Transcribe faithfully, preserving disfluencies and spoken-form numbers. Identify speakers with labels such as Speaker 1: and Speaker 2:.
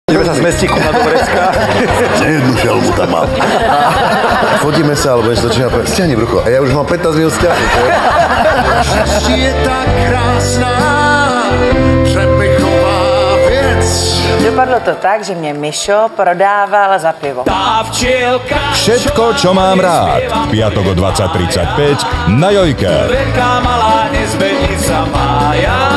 Speaker 1: Ideme sa z Mestíku na do Vrecka.
Speaker 2: Jednu šelmu tam mám. Fotíme sa, alebo niečo začína povedať, stiahni brucho. A ja už mám pätnásť minút stiahnuť.
Speaker 3: Štěstí je tak krásná, přepichová věc.
Speaker 4: Dopadlo to tak, že mě Mišo prodával za pivo.
Speaker 5: Všetko, čo mám rád. Piatok o dvadsať tridsaťpäť na Jojke.
Speaker 3: Veľká malá nezvednica Mája.